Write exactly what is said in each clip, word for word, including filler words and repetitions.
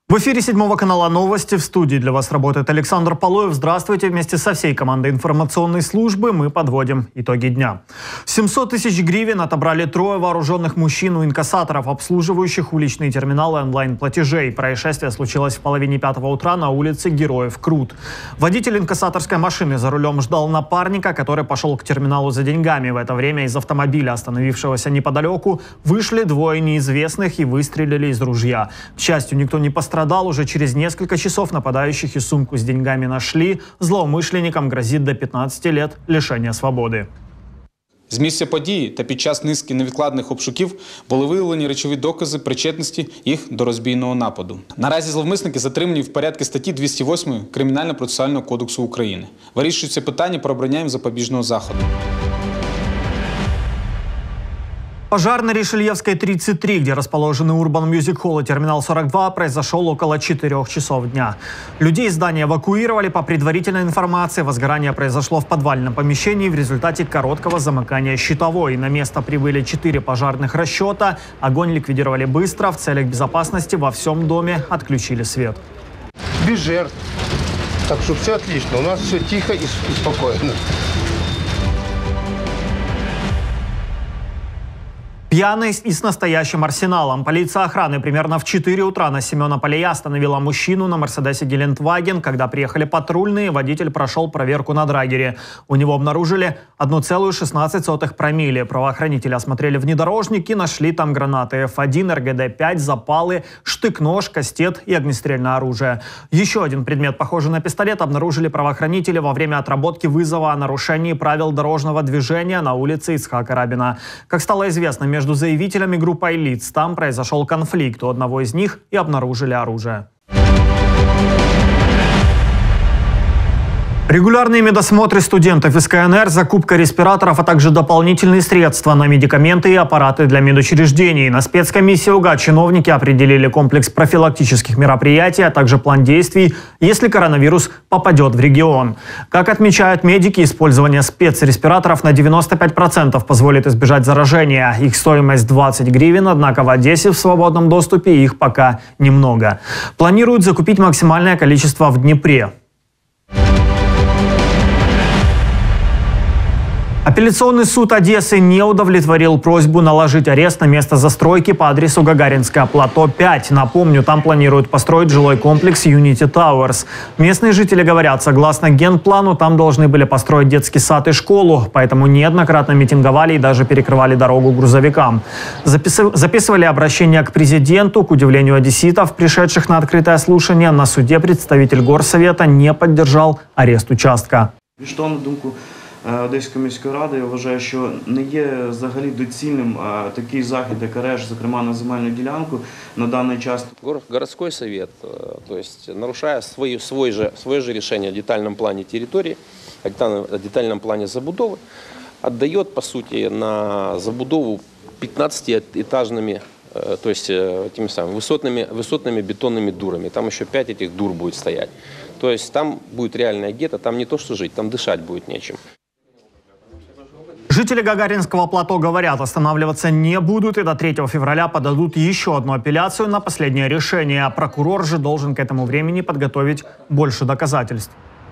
В эфире седьмого канала новости. В студии для вас работает Александр Полоев. Здравствуйте. Вместе со всей командой информационной службы мы подводим итоги дня. семьсот тысяч гривен отобрали трое вооруженных мужчин у инкассаторов, обслуживающих уличные терминалы онлайн-платежей. Происшествие случилось в половине пятого утра на улице Героев Крут. Водитель инкассаторской машины за рулем ждал напарника, который пошел к терминалу за деньгами. В это время из автомобиля, остановившегося неподалеку, вышли двое неизвестных и выстрелили из ружья. К счастью, никто не пострадал. Уже через несколько часов нападающих и сумку с деньгами нашли. Злоумышленникам грозит до п'ятнадцяти лет лишення свободи. З місця події та під час низки невідкладних обшуків були виявлені речові докази причетності їх до розбійного нападу. Наразі зловмисники затримані в порядку статті двісті восьмої Кримінально-процесуального кодексу України. Вирішується питання про обрання їм запобіжного заходу. Пожар на Ришельевской тридцать три, где расположены Urban Music Hall и Терминал сорок два, произошел около четырёх часов дня. Людей из здания эвакуировали. По предварительной информации, возгорание произошло в подвальном помещении в результате короткого замыкания щитовой. На место прибыли четыре пожарных расчета. Огонь ликвидировали быстро. В целях безопасности во всем доме отключили свет. Без жертв. Так что все отлично. У нас все тихо и спокойно. Пьяный и с настоящим арсеналом. Полиция охраны примерно в четыре утра на Семена Полея остановила мужчину на Мерседесе Гелендваген. Когда приехали патрульные, водитель прошел проверку на драгере. У него обнаружили одна целая шестнадцать сотых промилле. Правоохранители осмотрели внедорожник и нашли там гранаты эф один, эр гэ дэ пять, запалы, штык-нож, кастет и огнестрельное оружие. Еще один предмет, похожий на пистолет, обнаружили правоохранители во время отработки вызова о нарушении правил дорожного движения на улице Ицхака Рабина. Как стало известно, между заявителями группой лиц там произошел конфликт. У одного из них и обнаружили оружие. Регулярные медосмотры студентов из ка эн эр, закупка респираторов, а также дополнительные средства на медикаменты и аппараты для медучреждений. На спецкомиссии УГА чиновники определили комплекс профилактических мероприятий, а также план действий, если коронавирус попадет в регион. Как отмечают медики, использование спецреспираторов на девяносто пять процентов позволит избежать заражения. Их стоимость двадцать гривен, однако в Одессе в свободном доступе их пока немного. Планируют закупить максимальное количество в Днепре. Апелляционный суд Одессы не удовлетворил просьбу наложить арест на место застройки по адресу Гагаринское плато пять. Напомню, там планируют построить жилой комплекс Unity Towers. Местные жители говорят, согласно генплану, там должны были построить детский сад и школу, поэтому неоднократно митинговали и даже перекрывали дорогу грузовикам. Записывали обращение к президенту. К удивлению одесситов, пришедших на открытое слушание, на суде представитель горсовета не поддержал арест участка. Что на думку Одеської міської ради, я вважаю, що не є взагалі доцільним а, такий захід, як арешт, зокрема на земельну ділянку, на даний час. Городской совет, то есть нарушая свой, свой же, свое же решение о детальном плане территории, о детальном плане забудовы, отдает, по сути, на забудову пятнадцатиэтажными, то есть этими самыми высотными, высотными бетонными дурами. Там еще пять этих дур будет стоять. То есть там будет реальное гетто, там не то что жить, там дышать будет нечем. Жители Гагаринского плато говорят, останавливаться не будут и до третьего февраля подадут еще одну апелляцию на последнее решение. Прокурор же должен к этому времени подготовить больше доказательств.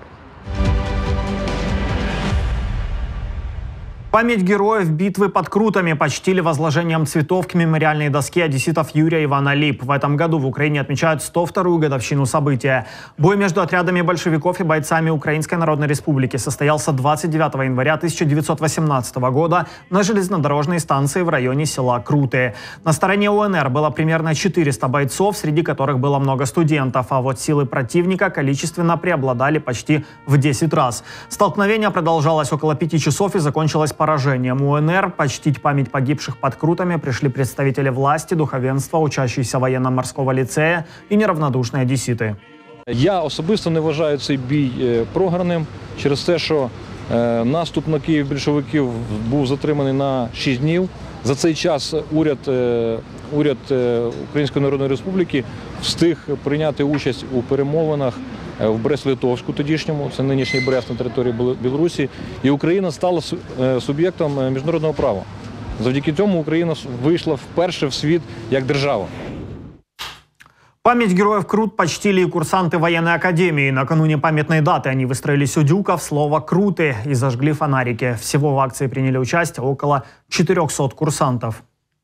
Память героев битвы под Крутами почтили возложением цветов к мемориальной доске одесситов Юрия Ивана Лип. В этом году в Украине отмечают сто вторую годовщину события. Бой между отрядами большевиков и бойцами Украинской Народной Республики состоялся двадцать девятого января тысяча девятьсот восемнадцатого года на железнодорожной станции в районе села Круты. На стороне у эн эр было примерно четыреста бойцов, среди которых было много студентов. А вот силы противника количественно преобладали почти в десять раз. Столкновение продолжалось около пяти часов и закончилось поражением. У эн эр почтить память погибших под Крутами пришли представители власти, духовенства, учащиеся военно-морского лицея и неравнодушные одесіти. Я особисто не вважаю цей бій програним через те, що наступ на Київ більшовиків був затриманий на шість днів. За цей час уряд, уряд Української Народної Республіки встиг прийняти участь у перемовинах в Брест-Литовську тодішньому, це нинішній Брест на території Білорусі, і Україна стала суб'єктом міжнародного права. Завдяки цьому Україна вийшла вперше в світ як держава. Память героев Крут почтили и курсанты военной академии. Накануне памятной даты они выстроились у дюка в слово «Круты» и зажгли фонарики. Всего в акции приняли участие около четырёхсот курсантов.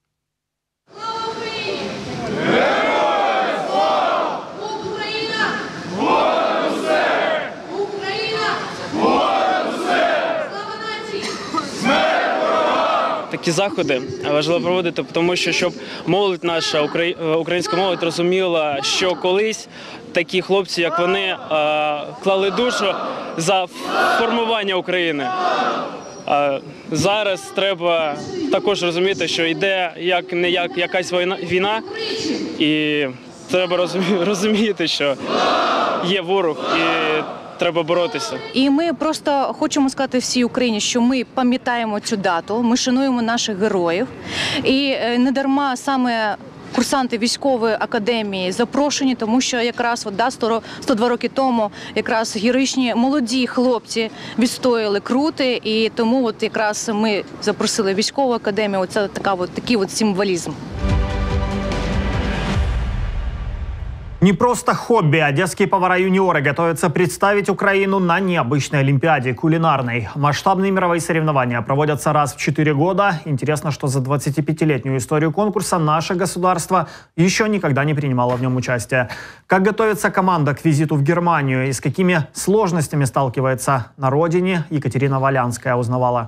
Такі заходи важливо проводити, тому що щоб молодь наша, українська молодь розуміла, що колись такі хлопці, як вони, клали душу за формування України. Зараз треба також розуміти, що йде як не як якась війна, і треба розуміти, що є ворог і треба боротися. І ми просто хочемо сказати всій Україні, що ми пам'ятаємо цю дату, ми шануємо наших героїв. І не дарма саме курсанти військової академії запрошені, тому що якраз от, да, сто два роки тому якраз героїчні молоді хлопці відстояли Крути, і тому от якраз ми запросили військову академію. Це така от, такий от символізм. Не просто хобби. Одесские повара-юниоры готовятся представить Украину на необычной олимпиаде кулинарной. Масштабные мировые соревнования проводятся раз в четыре года. Интересно, что за двадцатипятилетнюю историю конкурса наше государство еще никогда не принимало в нем участие. Как готовится команда к визиту в Германию и с какими сложностями сталкивается на родине, Екатерина Валянская узнавала.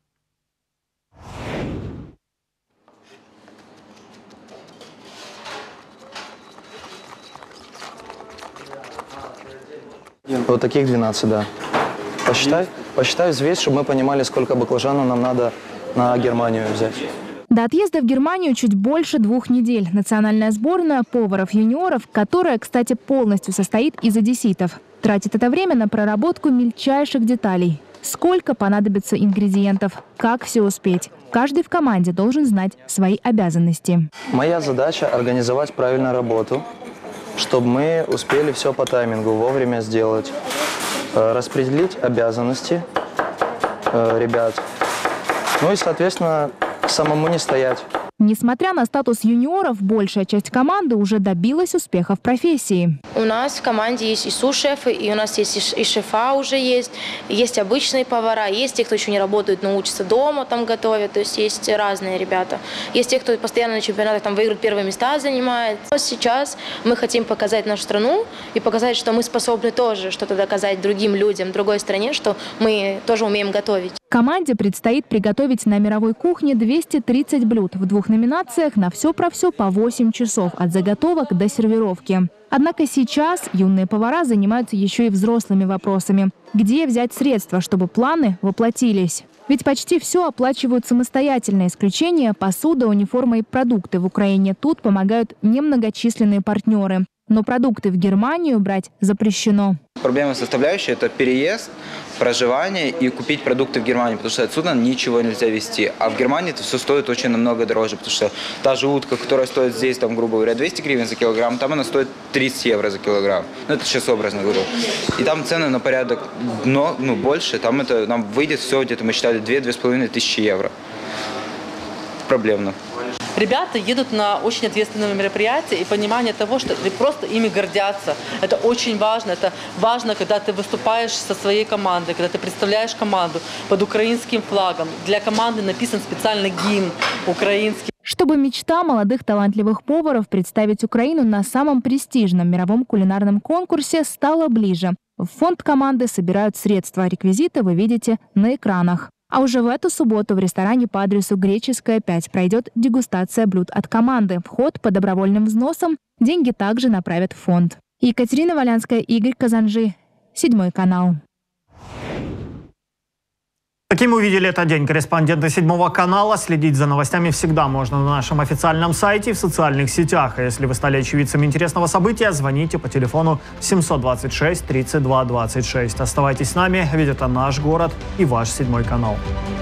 Вот таких двенадцать, да. Посчитай, посчитай взвесь, чтобы мы понимали, сколько баклажанов нам надо на Германию взять. До отъезда в Германию чуть больше двух недель. Национальная сборная поваров-юниоров, которая, кстати, полностью состоит из одесситов, тратит это время на проработку мельчайших деталей. Сколько понадобится ингредиентов, как все успеть. Каждый в команде должен знать свои обязанности. Моя задача – организовать правильную работу, чтобы мы успели все по таймингу вовремя сделать, распределить обязанности ребят, ну и, соответственно, самому не стоять. Несмотря на статус юниоров, большая часть команды уже добилась успеха в профессии. У нас в команде есть и су-шефы, и у нас есть и шефа уже есть, есть обычные повара, есть те, кто еще не работают, но учатся дома, там готовят, то есть есть разные ребята. Есть те, кто постоянно на чемпионатах там выигрывает первые места, занимает. Сейчас мы хотим показать нашу страну и показать, что мы способны тоже что-то доказать другим людям, другой стране, что мы тоже умеем готовить. Команде предстоит приготовить на мировой кухне двести тридцать блюд в двух номинациях на все про все по восемь часов, от заготовок до сервировки. Однако сейчас юные повара занимаются еще и взрослыми вопросами. Где взять средства, чтобы планы воплотились? Ведь почти все оплачивают самостоятельно. Исключение – посуда, униформа и продукты. В Украине тут помогают немногочисленные партнеры. Но продукты в Германию брать запрещено. Проблема составляющая – это переезд, проживание и купить продукты в Германии, потому что отсюда ничего нельзя везти. А в Германии это все стоит очень намного дороже, потому что та же утка, которая стоит здесь, там, грубо говоря, двести гривен за килограмм, там она стоит тридцать евро за килограмм. Ну, это сейчас образно говорю. И там цены на порядок но, ну, больше, там это нам выйдет все, где-то мы считали две-две с половиной тысячи евро. Проблемно. Ребята едут на очень ответственное мероприятие и понимание того, что просто ими гордятся. Это очень важно. Это важно, когда ты выступаешь со своей командой, когда ты представляешь команду под украинским флагом. Для команды написан специальный гимн украинский. Чтобы мечта молодых талантливых поваров представить Украину на самом престижном мировом кулинарном конкурсе стала ближе. В фонд команды собирают средства. Реквизиты вы видите на экранах. А уже в эту субботу в ресторане по адресу Греческая, пять пройдет дегустация блюд от команды. Вход по добровольным взносам. Деньги также направят в фонд. Екатерина Валянская, Игорь Казанжи, Седьмой канал. Таким увидели этот день корреспонденты Седьмого канала. Следить за новостями всегда можно на нашем официальном сайте и в социальных сетях. А если вы стали очевидцем интересного события, звоните по телефону семьсот двадцать шесть тридцать два двадцать шесть. Оставайтесь с нами, ведь это наш город и ваш Седьмой канал.